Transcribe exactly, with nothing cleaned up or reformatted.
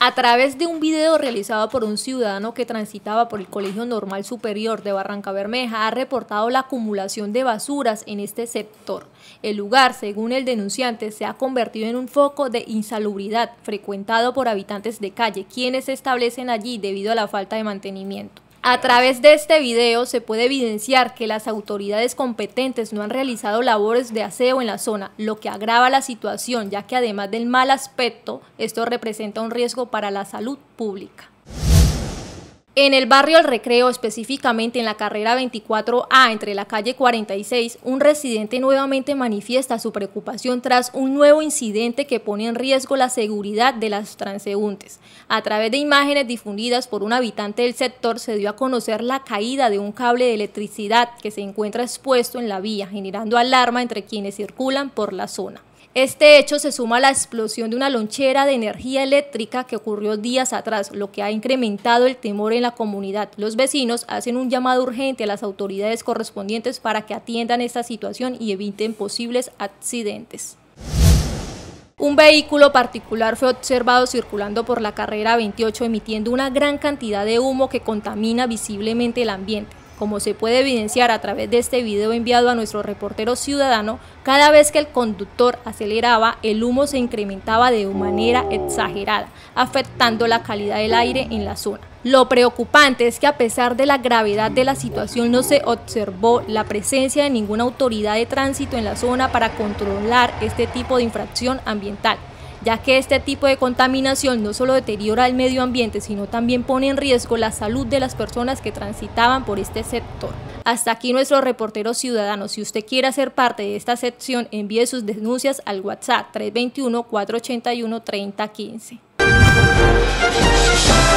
A través de un video realizado por un ciudadano que transitaba por el Colegio Normal Superior de Barrancabermeja, ha reportado la acumulación de basuras en este sector. El lugar, según el denunciante, se ha convertido en un foco de insalubridad frecuentado por habitantes de calle, quienes se establecen allí debido a la falta de mantenimiento. A través de este video se puede evidenciar que las autoridades competentes no han realizado labores de aseo en la zona, lo que agrava la situación, ya que además del mal aspecto, esto representa un riesgo para la salud pública. En el barrio El Recreo, específicamente en la carrera veinticuatro A entre la calle cuarenta y seis, un residente nuevamente manifiesta su preocupación tras un nuevo incidente que pone en riesgo la seguridad de los transeúntes. A través de imágenes difundidas por un habitante del sector se dio a conocer la caída de un cable de electricidad que se encuentra expuesto en la vía, generando alarma entre quienes circulan por la zona. Este hecho se suma a la explosión de una lonchera de energía eléctrica que ocurrió días atrás, lo que ha incrementado el temor en la comunidad. Los vecinos hacen un llamado urgente a las autoridades correspondientes para que atiendan esta situación y eviten posibles accidentes. Un vehículo particular fue observado circulando por la carrera veintiocho emitiendo una gran cantidad de humo que contamina visiblemente el ambiente. Como se puede evidenciar a través de este video enviado a nuestro reportero ciudadano, cada vez que el conductor aceleraba, el humo se incrementaba de manera exagerada, afectando la calidad del aire en la zona. Lo preocupante es que a pesar de la gravedad de la situación no se observó la presencia de ninguna autoridad de tránsito en la zona para controlar este tipo de infracción ambiental, ya que este tipo de contaminación no solo deteriora el medio ambiente, sino también pone en riesgo la salud de las personas que transitaban por este sector. Hasta aquí nuestro reportero ciudadano. Si usted quiere ser parte de esta sección, envíe sus denuncias al WhatsApp tres dos uno, cuatro ocho uno, tres cero uno cinco.